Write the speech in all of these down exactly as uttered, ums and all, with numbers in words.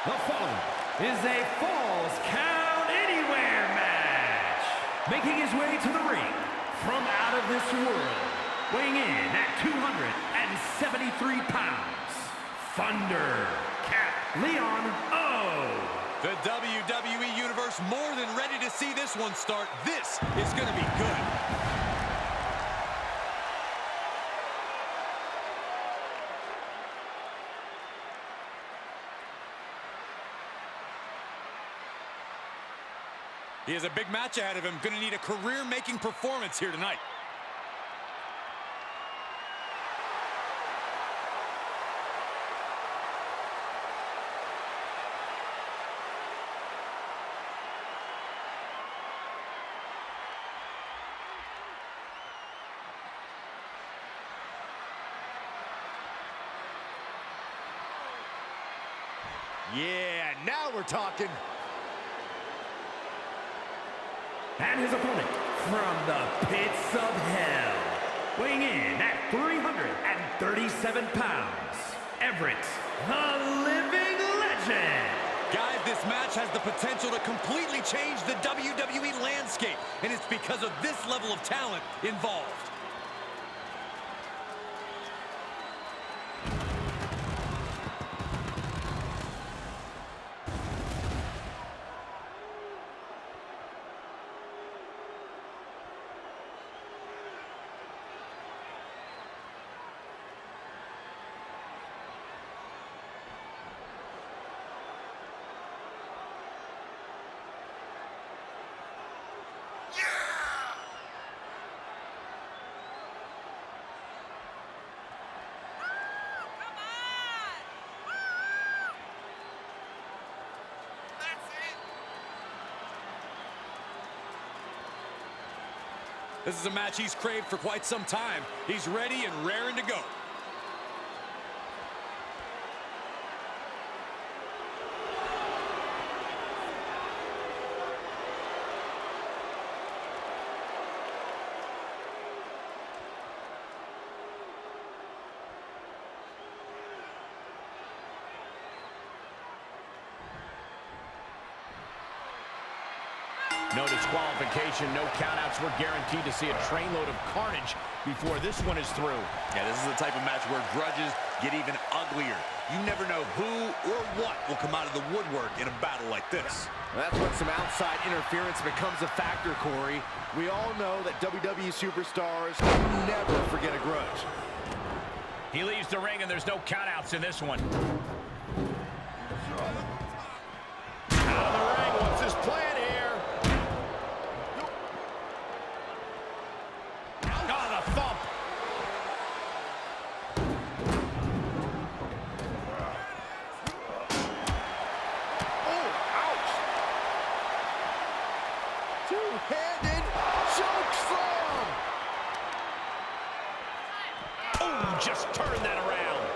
The following is a Falls Count Anywhere match. Making his way to the ring from out of this world, weighing in at two hundred seventy-three pounds, Thunder Cat Leon O. The W W E Universe more than ready to see this one start. This is going to be good. He has a big match ahead of him. Going to need a career-making performance here tonight. Yeah, now we're talking. And his opponent from the pits of hell, weighing in at three hundred thirty-seven pounds, Everett, the Living Legend. Guys, this match has the potential to completely change the W W E landscape, and it's because of this level of talent involved. This is a match he's craved for quite some time. He's ready and raring to go. No disqualification, no countouts. We're guaranteed to see a trainload of carnage before this one is through. Yeah, this is the type of match where grudges get even uglier. You never know who or what will come out of the woodwork in a battle like this. That's when some outside interference becomes a factor, Corey. We all know that W W E superstars never forget a grudge. He leaves the ring, and there's no countouts in this one. Out of the ring, what's his plan here? Two-handed choke slam. Oh, just turn that around.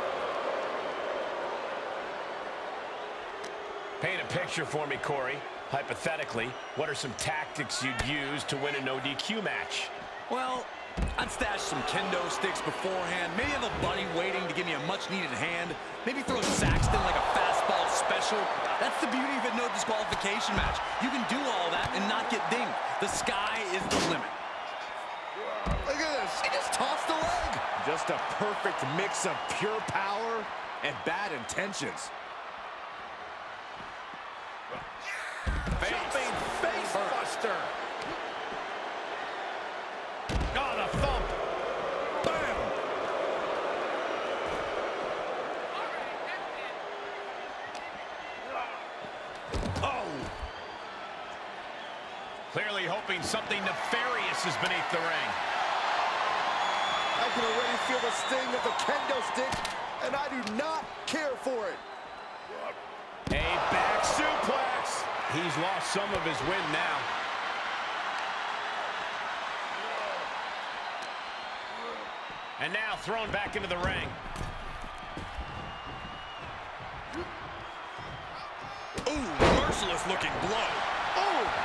Paint a picture for me, Corey. Hypothetically, what are some tactics you'd use to win a no D Q match? Well, I'd stash some kendo sticks beforehand. Maybe have a buddy waiting to give me a much-needed hand. Maybe throw Saxton like a fastball special. That's the beauty of a no disqualification match. You can do all that and not get dinged. The sky is the limit. Look at this. He just tossed a leg. Just a perfect mix of pure power and bad intentions. Face. Jumping face buster. Oh, the thump. Bam. Oh. Clearly hoping something nefarious is beneath the ring. I can already feel the sting of the kendo stick, and I do not care for it. A back suplex. He's lost some of his wind now. And now thrown back into the ring. Ooh, merciless looking blow. Oh!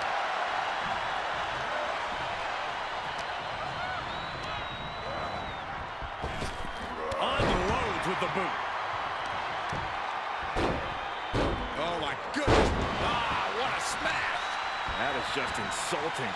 Unloads with the boot. Oh, smash. That is just insulting.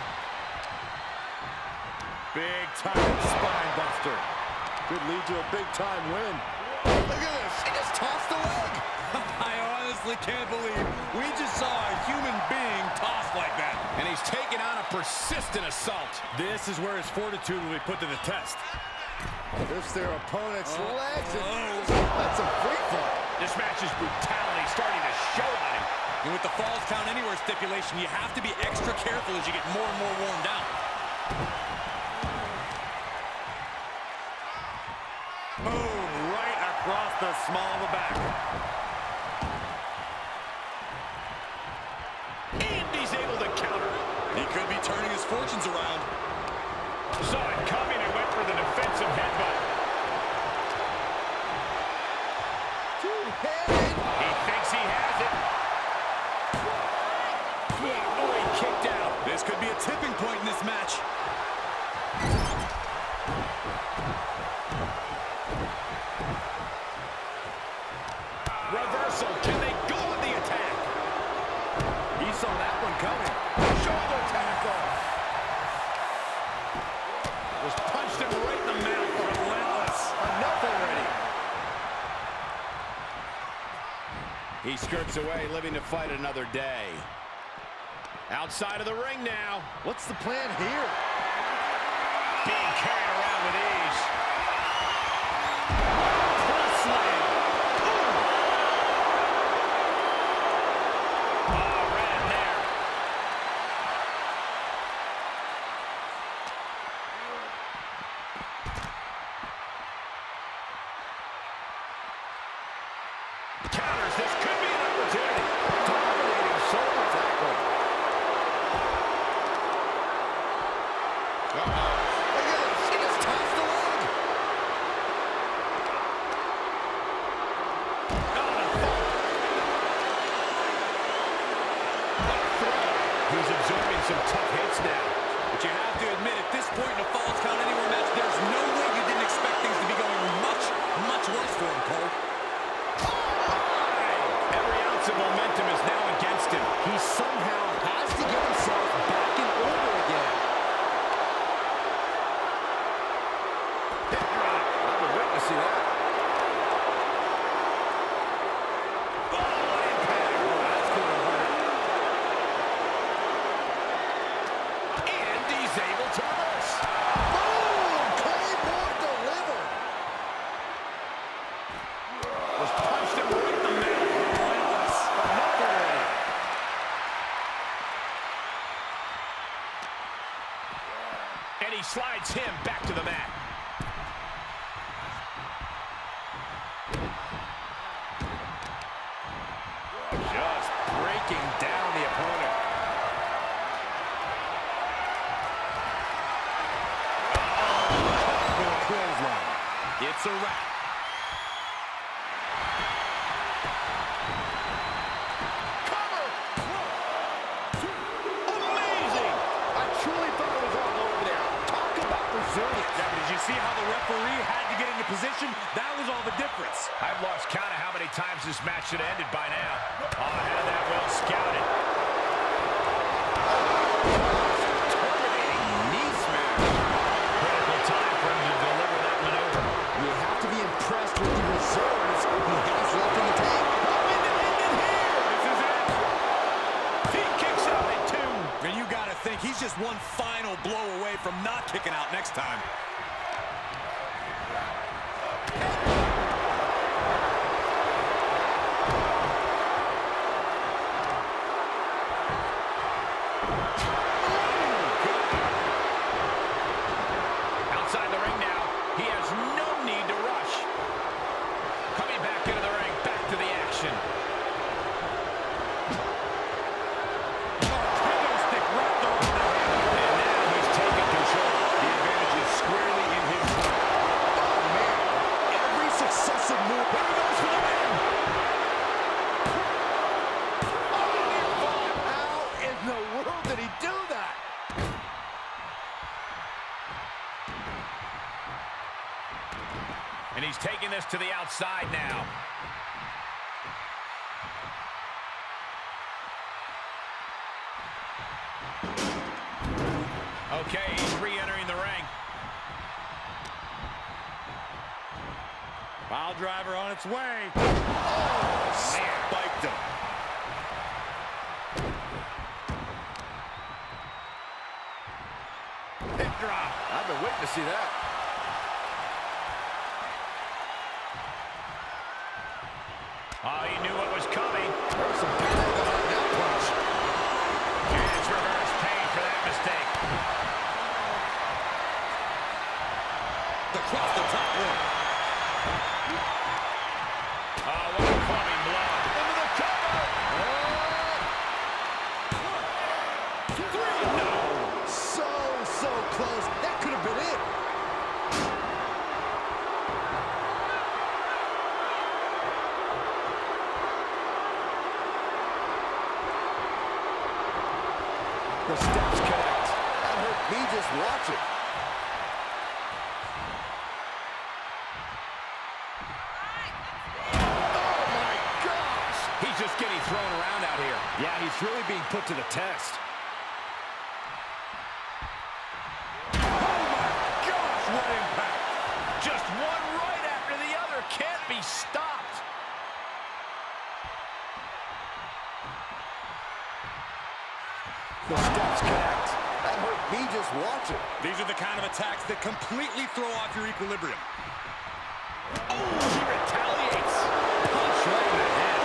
Big time spine buster. Could lead to a big time win. Look at this. He just tossed the leg. I honestly can't believe we just saw a human being tossed like that. And he's taken on a persistent assault. This is where his fortitude will be put to the test. Lifts their opponent's oh, legs. And oh. That's a free fall. This match's brutality starting to show on him. And with the Falls Count Anywhere stipulation, you have to be extra careful as you get more and more worn down. Boom, right across the small of the back. And he's able to counter. He could be turning his fortunes around. Saw it coming and went for the defensive headbutt. Two-handed. He thinks he has it. Oh, he kicked out. This could be a tipping point in this match. Reversal. Can they go with the attack? He saw that one coming. Shoulder tackle. Just punched him right in the mouth. Relentless. Enough already. He skirts away, living to fight another day. Outside of the ring now. What's the plan here? Being carried around with ease. Cross slam. Oh, right in there. Counters. This could be an opportunity. Dominating shoulder tackle. Uh-oh. Look at this. He just tossed the leg. He's absorbing some tough hits now. But you have to admit, at this point in a Falls Count Anywhere match, there's no way you didn't expect things to be going much, much worse for him, Cole. Every ounce of momentum is now against him. He somehow has to get himself back in order again. I've been witnessing that. Oh, impact. Oh, that's going to hurt. And he's able to reverse. Boom! Claymore delivered. Just punched him right in the mouth. Relentless. Enough already. And he slides him back to the mat. Just breaking down the opponent. Oh, clothesline. It's a wrap. Cover. Amazing. I truly thought it was all over there. Talk about resilience. Yeah, but did you see how the referee had to get into position? That was all the difference. I've lost count of how many times this match should have ended by now. Oh, had that well scouted. Terminating knee smash. Critical time for him to deliver that maneuver. You have to be impressed with the reserves he has left in the tank. Hoping to end it here. This is it. He kicks out at two. And you got to think he's just one final blow away from not kicking out next time. Outside the ring now. He has no need to rush. Coming back into the ring, back to the action. Kendo stick wrapped around the head. And now he's taking control. The advantage is squarely in his court. Oh, man. Every successive move. Here he goes for the win. How in the world did he do that? And he's taking this to the outside now. Okay, he's re-entering the ring. Pile driver on its way. Oh, spiked him. Hip drop. I've been waiting to see that. Oh, he knew what was coming. There was some power behind that punch. And it's reverse pain for that mistake. Across the top rope. Oh, what a clubbing blow. Into the cover. Oh. Three. No. So, so close. That could have been it. The steps connect. That hurt me just watching. He's just getting thrown around out here. Yeah, he's really being put to the test. Oh, my gosh, what impact. Just one right after the other. Can't be stopped. The steps connect. That hurt me just watching. These are the kind of attacks that completely throw off your equilibrium. Oh, he retaliates. Punch right in the head.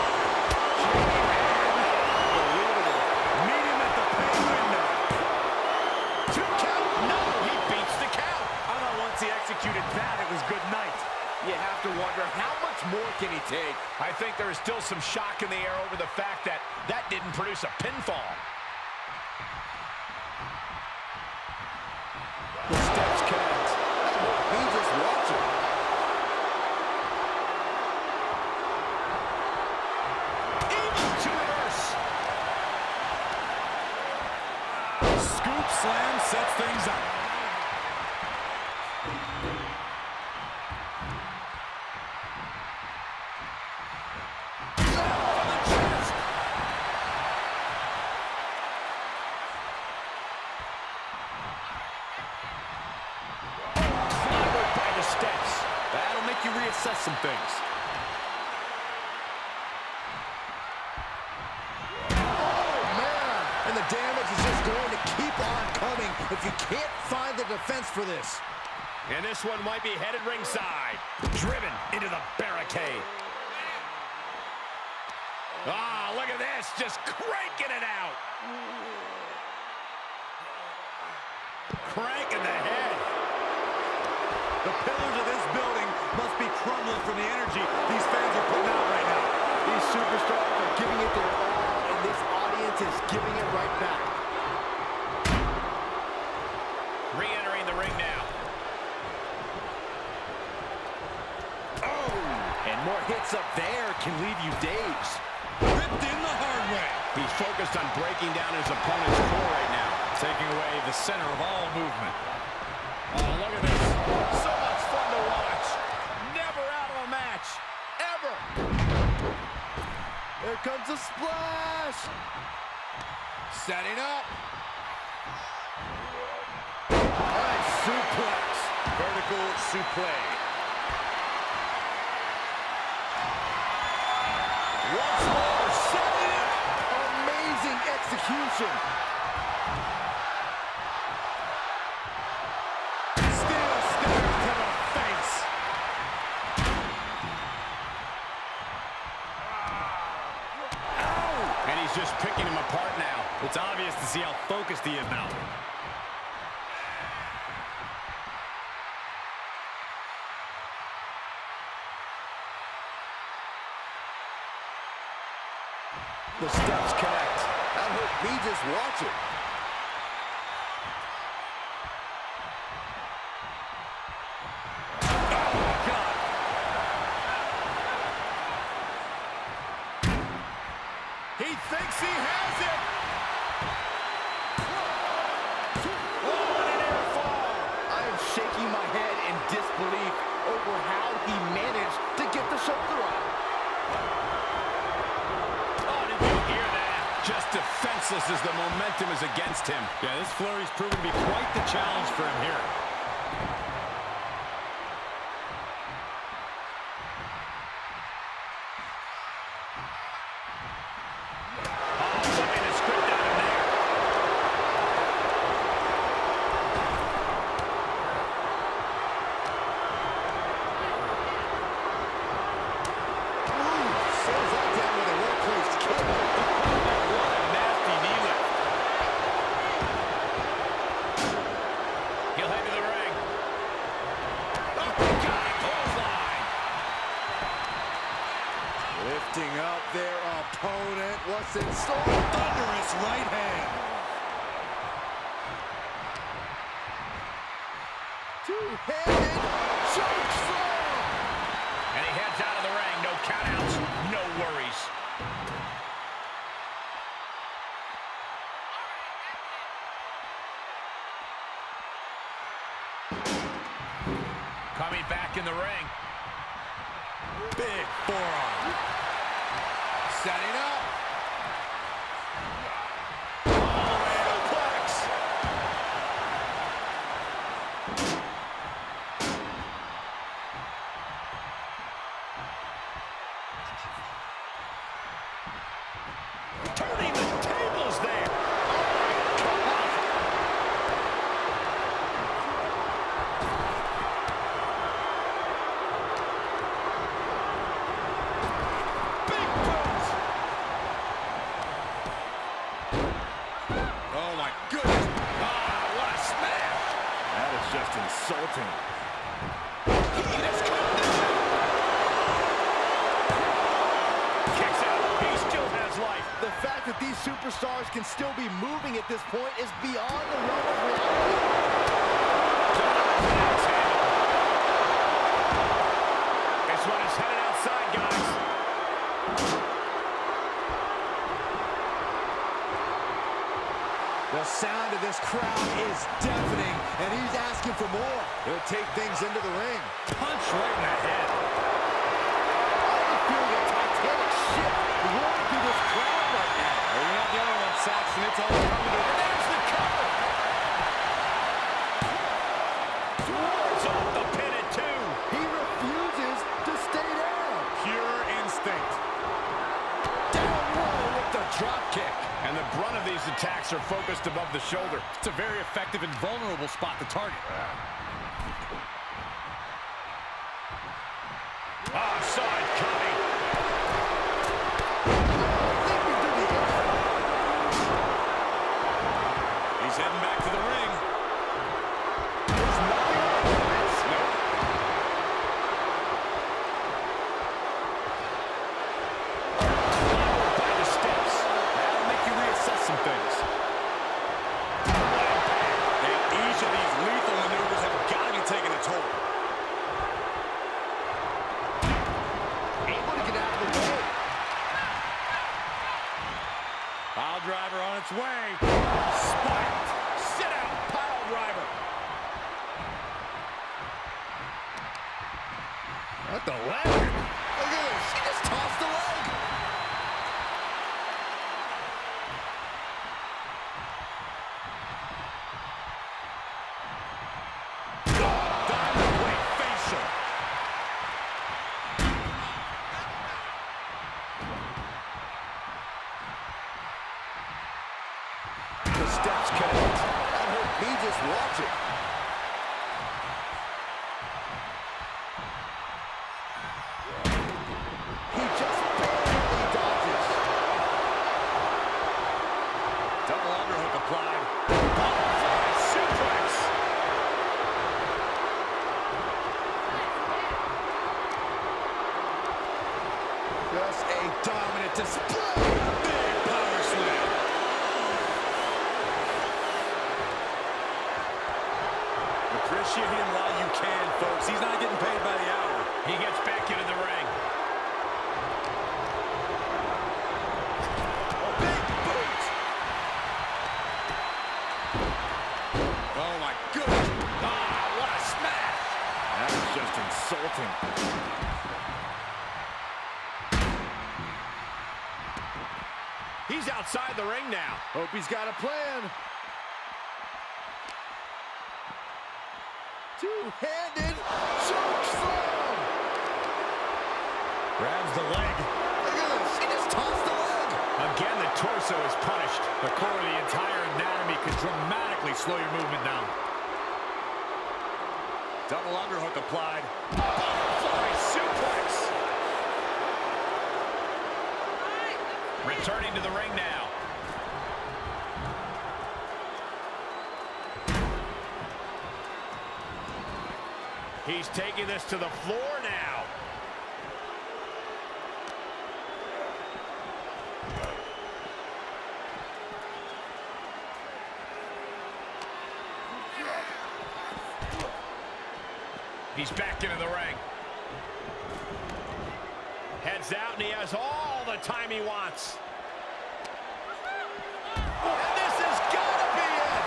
Meet him at the pay window. Two count. No, he beats the count. I thought once he executed that, it was good night. You have to wonder, how much more can he take? I think there is still some shock in the air over the fact that that didn't produce a pinfall. The steps connect. That hurt me just watching. Evil to reverse. Scoop slam sets things up. Reassess some things. Oh, man! And the damage is just going to keep on coming if you can't find the defense for this. And this one might be headed ringside. Driven into the barricade. Ah, look at this. Just cranking it out. Cranking the head. The pillars of this building must be crumbling from the energy these fans are putting out right now. These superstars are giving it their all, and this audience is giving it right back. Re-entering the ring now. Oh! And more hits up there can leave you dazed. Ripped in the hard way. He's focused on breaking down his opponent's core right now. Taking away the center of all movement. Oh, look at this. So much fun to watch. Never out of a match. Ever. Here comes a splash. Setting up. Nice suplex. Vertical suplex. Once more, setting up. Amazing execution. Just picking him apart now. It's obvious to see how focused he is now. The steps connect. That hurt me just watching. He thinks he has it. Oh, and an air fall. I am shaking my head in disbelief over how he managed to get the shoulder up. Oh, did you hear that? just defenseless as the momentum is against him. Yeah, this flurry's proven to be quite the challenge for him here. Lifting up their opponent. What's in store? Thunderous right hand. Two-handed choke slam. And he heads out of the ring. No countouts, no worries. Coming back in the ring. Big forearm. Setting up. Oh, suplex. Turning the tables there. Just insulting. Kicks out. He still has life. The fact that these superstars can still be moving at this point is beyond the realm of reality. This one is headed outside, guys. The sound of this crowd is deafening, and he's asking for more. He'll take things into the ring. Punch right in the head. I'm feeling a titanic shift rolling through this crowd right now. Well, you're not the only one, Saxton. It's all coming to it. There's the cover. Towards off the pin at two. He refuses to stay down. Pure instinct. Down low with the drop kick. And the brunt of these attacks are focused above the shoulder. It's a very effective and vulnerable spot to target. Ah, saw it coming. He's heading back to the ring. There's nothing like this. Nope. By the steps. That'll make you reassess some things. And each of these lethal maneuvers have got to be taking a toll. Able to get out of the way. Pile driver on its way. Spiked. Sit out. Pile driver. What the leg? Look at this. She just tossed the leg. Dynamite facial. The steps connect. I hope he just watching. He just barely dodges. Double underhook applied. Butterfly suplex. Just a dominant display. Big power slam. Appreciate him while you can, folks. He's not getting paid by the hour. He gets back into the ring. Big boot. Oh, my goodness. Ah, what a smash. That is just insulting. He's out outside the ring now. Hope he's got a plan. Two-handed choke slam. Grabs the leg. Look at this. He just tossed the leg. Again, the torso is punished. The core of the entire anatomy could dramatically slow your movement down. Double underhook applied. Butterfly suplex. Returning to the ring now. He's taking this to the floor now. He's back into the ring. Heads out, and he has all the time he wants. And this has got to be it.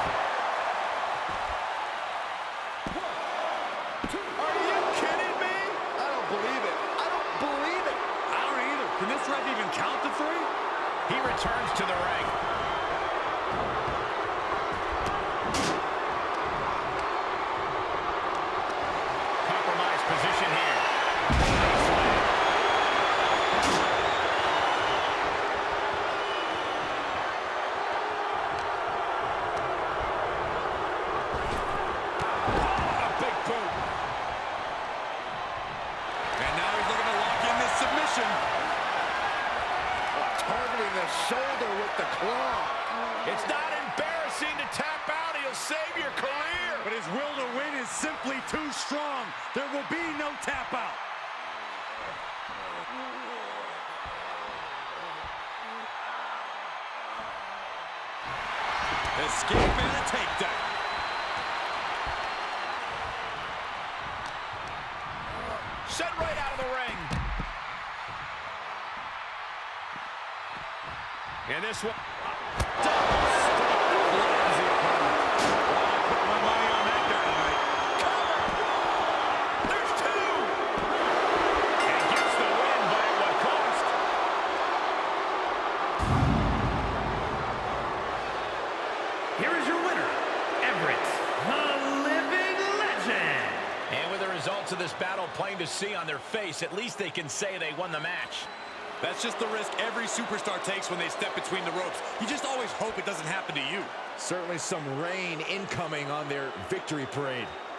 Are you kidding me? I don't believe it. I don't believe it. I don't either. Can this ref even count to three? He returns to the ring. Compromised position here. A big boot. And now he's looking to lock in this submission. Targeting the shoulder with the claw. It's not embarrassing to tap out. He'll save your career. But his will to win is simply too strong. There will be no tap out. Escape and a takedown. Sent right out of the ring. And this one. Double stop. Lands the opponent. Well, I put my money on that guy tonight. Cover. There's two. And gets the win, but at what cost? Here is your winner, Everett, the Living Legend. And with the results of this battle plain to see on their face, at least they can say they won the match. That's just the risk every superstar takes when they step between the ropes. You just always hope it doesn't happen to you. Certainly some rain incoming on their victory parade.